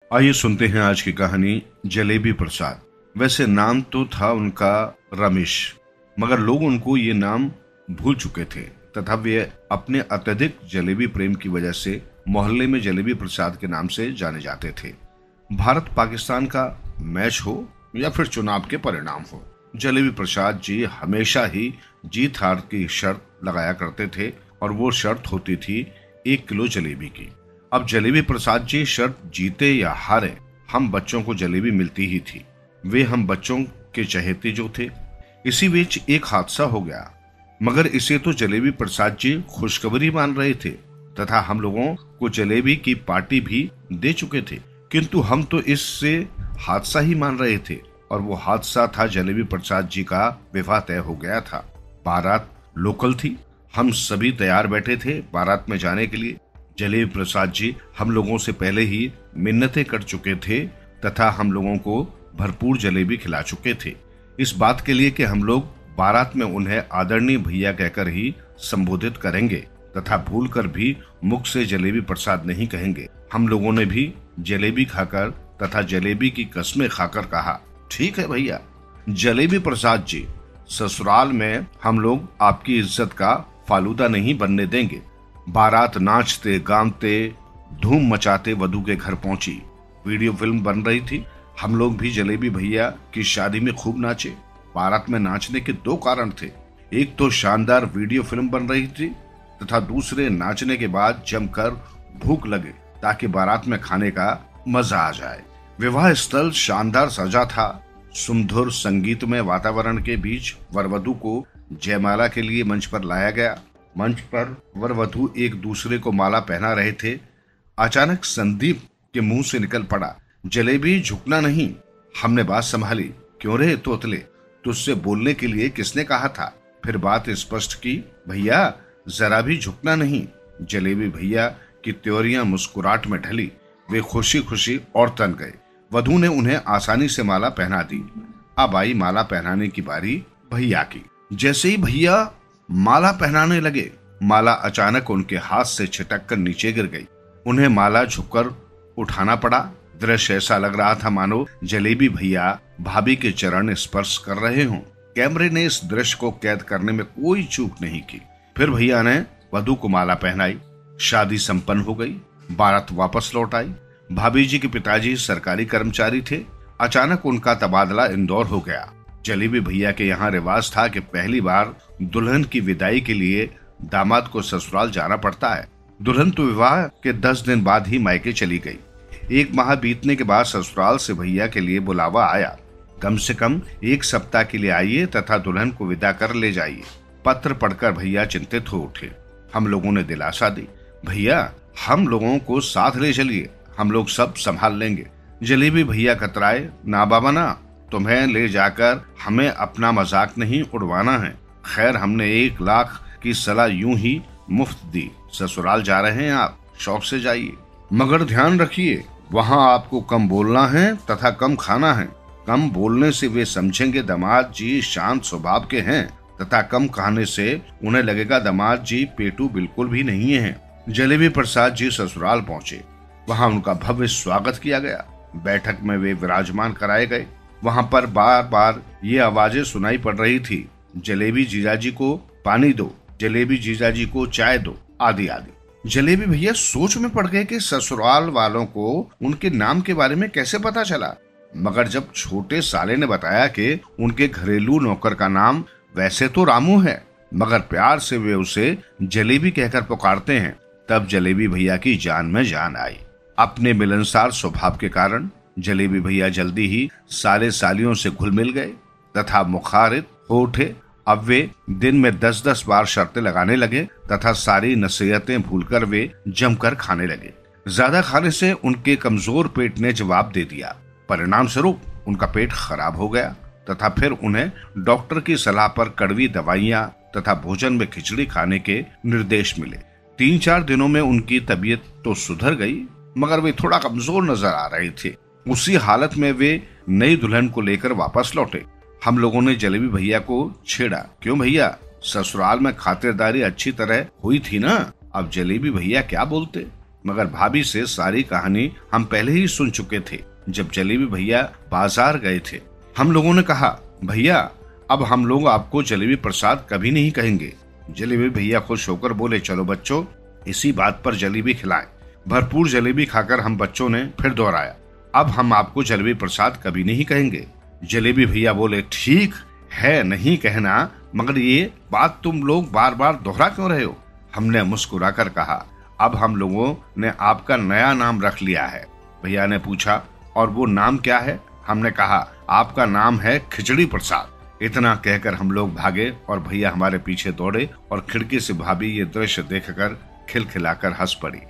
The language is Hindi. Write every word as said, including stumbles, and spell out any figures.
आइए सुनते हैं आज की कहानी जलेबी प्रसाद। वैसे नाम तो था उनका रमेश, मगर लोग उनको ये नाम भूल चुके थे तथा वे अपने अत्यधिक जलेबी प्रेम की वजह से मोहल्ले में जलेबी प्रसाद के नाम से जाने जाते थे। भारत पाकिस्तान का मैच हो या फिर चुनाव के परिणाम हो, जलेबी प्रसाद जी हमेशा ही जीत हार की शर्त लगाया करते थे और वो शर्त होती थी एक किलो जलेबी की। अब जलेबी प्रसाद जी शर्त जीते या हारे, हम बच्चों को जलेबी मिलती ही थी। वे हम बच्चों के चहेते जो थे। इसी बीच एक हादसा हो गया, मगर इसे तो जलेबी प्रसाद जी खुशखबरी मान रहे थे तथा हम लोगों को जलेबी की पार्टी भी दे चुके थे, किंतु हम तो इससे हादसा ही मान रहे थे। और वो हादसा था जलेबी प्रसाद जी का विवाह तय हो गया था। बारात लोकल थी, हम सभी तैयार बैठे थे बारात में जाने के लिए। जलेबी प्रसाद जी हम लोगों से पहले ही मिन्नतें कर चुके थे तथा हम लोगों को भरपूर जलेबी खिला चुके थे, इस बात के लिए कि हम लोग बारात में उन्हें आदरणीय भैया कहकर ही संबोधित करेंगे तथा भूलकर भी मुख से जलेबी प्रसाद नहीं कहेंगे। हम लोगों ने भी जलेबी खाकर तथा जलेबी की कसमें खाकर कहा, ठीक है भैया जलेबी प्रसाद जी, ससुराल में हम लोग आपकी इज्जत का फालूदा नहीं बनने देंगे। बारात नाचते गाते धूम मचाते वधू के घर पहुंची। वीडियो फिल्म बन रही थी, हम लोग भी जलेबी भैया की शादी में खूब नाचे। बारात में नाचने के दो कारण थे, एक तो शानदार वीडियो फिल्म बन रही थी तथा दूसरे नाचने के बाद जमकर भूख लगे ताकि बारात में खाने का मजा आ जाए। विवाह स्थल शानदार सजा था। सुमधुर संगीतमय वातावरण के बीच वरवधू को जयमाला के लिए मंच पर लाया गया। मंच पर वर वधू एक दूसरे को माला पहना रहे थे। अचानक संदीप के मुंह से निकल पड़ा, जलेबी झुकना नहीं। हमने बात संभाली, क्यों रे तोतले, तुझसे बोलने के लिए किसने कहा था? फिर बात स्पष्ट की, भैया जरा भी झुकना नहीं। जलेबी भैया की त्योरियां मुस्कुराहट में ढली, वे खुशी खुशी और तन गए। वधू ने उन्हें आसानी से माला पहना दी। अब आई माला पहनाने की बारी भैया की। जैसे ही भैया माला पहनाने लगे, माला अचानक उनके हाथ से छिटक कर नीचे गिर गई। उन्हें माला झुककर उठाना पड़ा। दृश्य ऐसा लग रहा था मानो जलेबी भैया भाभी के चरण स्पर्श कर रहे हों। कैमरे ने इस दृश्य को कैद करने में कोई चूक नहीं की। फिर भैया ने वधू को माला पहनाई। शादी संपन्न हो गई। बारात वापस लौट आई। भाभी जी के पिताजी सरकारी कर्मचारी थे। अचानक उनका तबादला इंदौर हो गया। जलेबी भैया के यहाँ रिवाज था कि पहली बार दुल्हन की विदाई के लिए दामाद को ससुराल जाना पड़ता है। दुल्हन तो विवाह के दस दिन बाद ही मायके चली गई। एक माह बीतने के बाद ससुराल से भैया के लिए बुलावा आया, कम से कम एक सप्ताह के लिए आइए तथा दुल्हन को विदा कर ले जाइए। पत्र पढ़कर भैया चिंतित हो उठे। हम लोगों ने दिलासा दी, भैया हम लोगों को साथ ले चलिए, हम लोग सब संभाल लेंगे। जलेबी भैया कतराए, ना बाबा ना, तुम्हें ले जाकर हमें अपना मजाक नहीं उड़वाना है। खैर हमने एक लाख की सलाह यूं ही मुफ्त दी। ससुराल जा रहे हैं आप, शौक से जाइए, मगर ध्यान रखिए वहाँ आपको कम बोलना है तथा कम खाना है। कम बोलने से वे समझेंगे दामाद जी शांत स्वभाव के हैं तथा कम खाने से उन्हें लगेगा दामाद जी पेटू बिल्कुल भी नहीं है। जलेबी प्रसाद जी ससुराल पहुँचे। वहाँ उनका भव्य स्वागत किया गया। बैठक में वे विराजमान कराए गए। वहाँ पर बार बार ये आवाजें सुनाई पड़ रही थी, जलेबी जीजाजी को पानी दो, जलेबी जीजाजी को चाय दो, आदि आदि। जलेबी भैया सोच में पड़ गए कि ससुराल वालों को उनके नाम के बारे में कैसे पता चला, मगर जब छोटे साले ने बताया कि उनके घरेलू नौकर का नाम वैसे तो रामू है, मगर प्यार से वे उसे जलेबी कहकर पुकारते हैं, तब जलेबी भैया की जान में जान आई। अपने मिलनसार स्वभाव के कारण जलेबी भैया जल्दी ही साले सालियों से घुल मिल गए तथा मुखारित हो उठे। अब वे दिन में दस दस बार शर्तें लगाने लगे तथा सारी नसीहतें भूलकर वे जमकर खाने लगे। ज्यादा खाने से उनके कमजोर पेट ने जवाब दे दिया। परिणाम स्वरूप उनका पेट खराब हो गया तथा फिर उन्हें डॉक्टर की सलाह पर कड़वी दवाइयां तथा भोजन में खिचड़ी खाने के निर्देश मिले। तीन चार दिनों में उनकी तबीयत तो सुधर गई, मगर वे थोड़ा कमजोर नजर आ रहे थे। उसी हालत में वे नई दुल्हन को लेकर वापस लौटे। हम लोगों ने जलेबी भैया को छेड़ा, क्यों भैया ससुराल में खातिरदारी अच्छी तरह हुई थी ना? अब जलेबी भैया क्या बोलते? मगर भाभी से सारी कहानी हम पहले ही सुन चुके थे जब जलेबी भैया बाजार गए थे। हम लोगों ने कहा, भैया अब हम लोग आपको जलेबी प्रसाद कभी नहीं कहेंगे। जलेबी भैया खुश होकर बोले, चलो बच्चों, इसी बात पर जलेबी खिलाएं। भरपूर जलेबी खाकर हम बच्चों ने फिर दोहराया, अब हम आपको जलेबी प्रसाद कभी नहीं कहेंगे। जलेबी भैया बोले, ठीक है नहीं कहना, मगर ये बात तुम लोग बार बार दोहरा क्यों रहे हो? हमने मुस्कुराकर कहा, अब हम लोगों ने आपका नया नाम रख लिया है। भैया ने पूछा, और वो नाम क्या है? हमने कहा, आपका नाम है खिचड़ी प्रसाद। इतना कहकर हम लोग भागे और भैया हमारे पीछे दौड़े और खिड़की से भाभी ये दृश्य देखकर खिलखिलाकर हंस पड़ी।